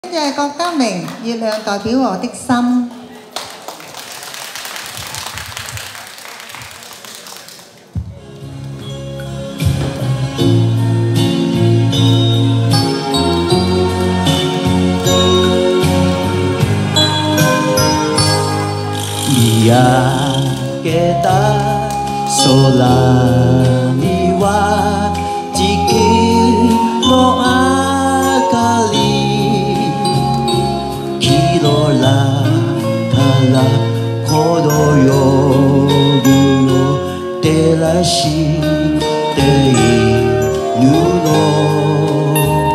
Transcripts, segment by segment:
跟住係郭嘉明，月亮代表我的心。 見上げた空には月の明かり広らからこの夜を照らしているの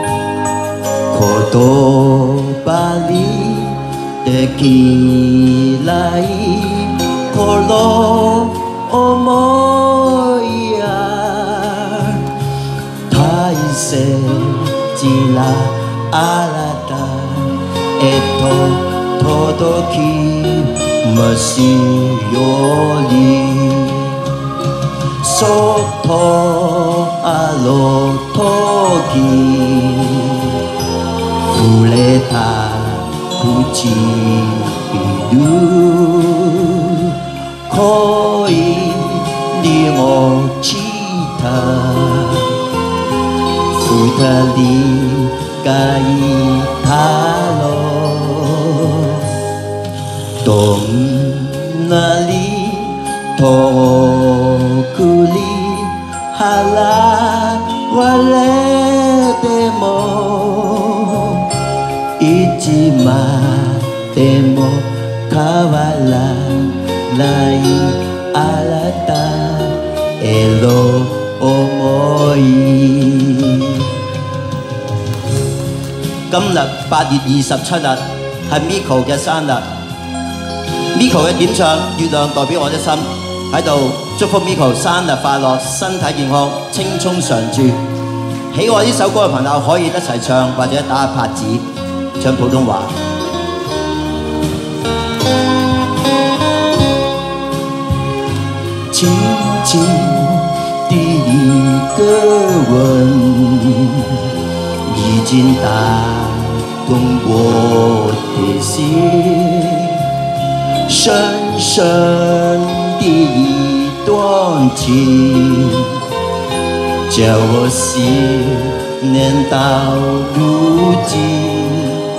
言葉にできないこの想いや大切なあなたへと届きますようにそっとあの時触れた唇恋に落ちた二人がいたのどんなに遠くに払われてもいつまでも変わらないあなたへの想い。今日8月27日係 Miko 嘅生日 ，Miko 嘅點唱《月亮代表我的心》喺度祝福 Miko 生日快樂，身體健康，青葱常駐。喜愛呢首歌嘅朋友可以一齊唱，或者打下拍子，唱普通話。轻轻的一个吻，已经打动我的心，深深的一段情，叫我思念到如今。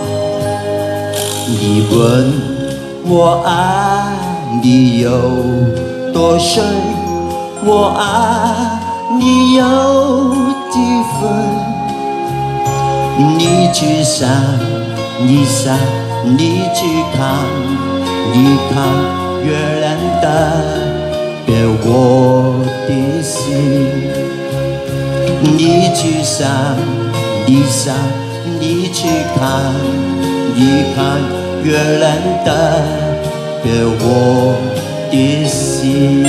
你问我爱你有多深，我爱你有几分？你去想，你想，你去看，你看月亮代表我的心。你去想，你想，你去看，你看月亮代表我的心。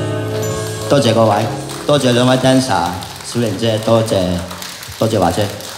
多謝各位，多謝兩位 dancer， 小玲姐，多謝華姐。